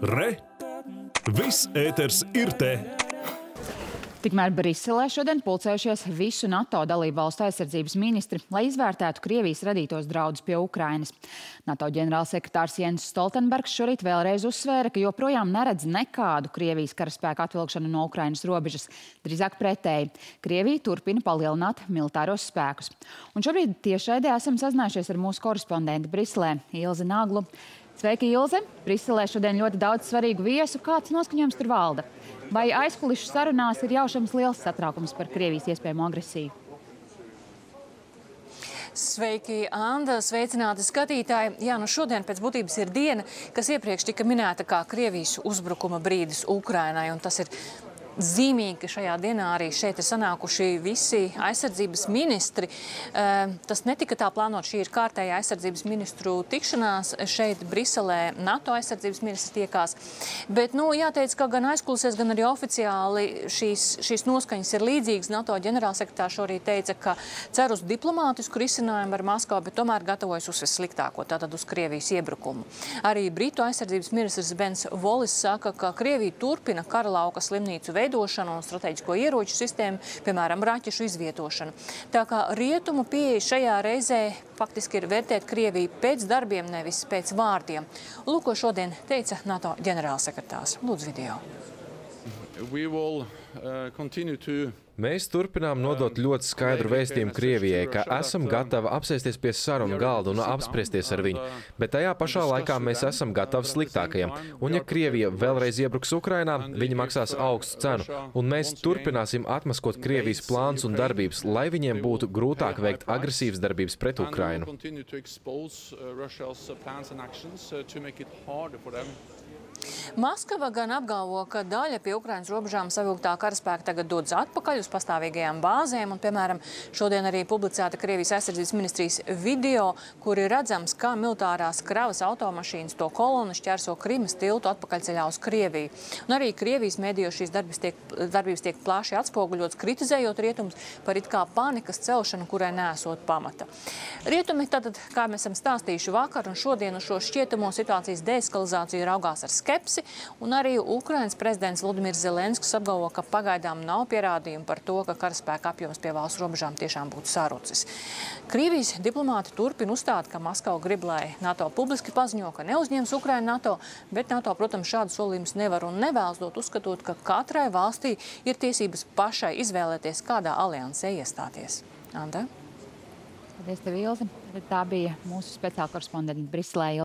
Re! Viss ēters ir te! Tikmēr Briselē šodien pulcējušies visu NATO dalībvalstu aizsardzības ministri, lai izvērtētu Krievijas radītos draudus pie Ukrainas. NATO ģenerālsekretārs Jens Stoltenbergs šorīt vēlreiz uzsvēra, ka joprojām neredz nekādu Krievijas karaspēku atvilkšanu no Ukrainas robežas. Drīzāk pretēji. Krievija turpina palielināt militāros spēkus. Un šobrīd tiešraidē esam sazinājušies ar mūsu korespondentu Briselē, Ilzi Naglu. Sveiki, Ilze! Briselē šodien ļoti daudz svarīgu viesu. Kāds noskaņojums tur valda? Vai aizkulišu sarunās ir jaušams liels satraukums par Krievijas iespējamo agresiju? Sveiki, Anda! Sveicināti skatītāji! Jā, nu šodien pēc būtības ir diena, kas iepriekš tika minēta kā Krievijas uzbrukuma brīdis Ukrainai, un tas ir zīmīgi, ka šajā dienā arī šeit ir sanākuši visi aizsardzības ministri. Tas netika tā plānot, šī ir kārtēja aizsardzības ministru tikšanās šeit Briselē. NATO aizsardzības ministri tiekās. Bet, jāteic, ka gan aizkulisēs, gan arī oficiāli šīs noskaņas ir līdzīgas. NATO ģenerālsekretārs šorīt teica, ka cer uz diplomātisku risinājumu ar Maskavu, bet tomēr gatavojas uz vissliktāko, tātad uz Krievijas iebrukumu. Arī Britu aizsardzības ministrs Bens Volis saka, ka Krievija turpina karalauka slimnīcu veidošanu un strateģisko ieroču sistēmu, piemēram, raķešu izvietošanu. Tā kā rietumu pieeja šajā reizē faktiski ir vērtēt Krieviju pēc darbiem, nevis pēc vārdiem. Lūk, ko šodien teica NATO ģenerālsekretārs. Lūdzu, video. Mēs turpinām nodot ļoti skaidru vēstījumu Krievijai, ka esam gatavi apsēsties pie sarunu galda un apspriesties ar viņu, bet tajā pašā laikā mēs esam gatavi sliktākajam. Un ja Krievija vēlreiz iebruks Ukrainā, viņi maksās augstu cenu, un mēs turpināsim atmaskot Krievijas plāns un darbības, lai viņiem būtu grūtāk veikt agresīvas darbības pret Ukrainu. Maskava gan apgalvo, ka daļa pie Ukrainas robežām savilktā karaspēka tagad dodas atpakaļ uz pastāvīgajām bāzēm, un, piemēram, šodien arī publicēta Krievijas aizsardzības ministrijas video, kur ir redzams, kā militārās kravas automašīnas to kolonu šķērso Krimas tiltu atpakaļceļā uz Krieviju. Un arī Krievijas medijos šīs darbības tiek plaši atspoguļots, kritizējot rietumus par it kā panikas celšanu, kurai nesot pamata. Rietumi tātad, kā mēs esam stāstījuši vakar un šodien uz šo šķietamo situācijas deeskalizāciju raugās ar skepsi, un arī Ukrainas prezidents Vladimirs Zelenskis apgalvo, ka pagaidām nav pierādījumu par to, ka karaspēka apjoms pie valsts robežām tiešām būtu sarucis. Krievijas diplomāti turpina uzstāt, ka Maskava grib, lai NATO publiski paziņo, ka neuzņems Ukrainu NATO, bet NATO, protams, šādu solījumus nevar un nevēlas dot, uzskatot, ka katrai valstī ir tiesības pašai izvēlēties, kādā aliansē iestāties. Anda? Paldies tev, Ilze. Tā bija mūsu speciāla korespondente Briselē.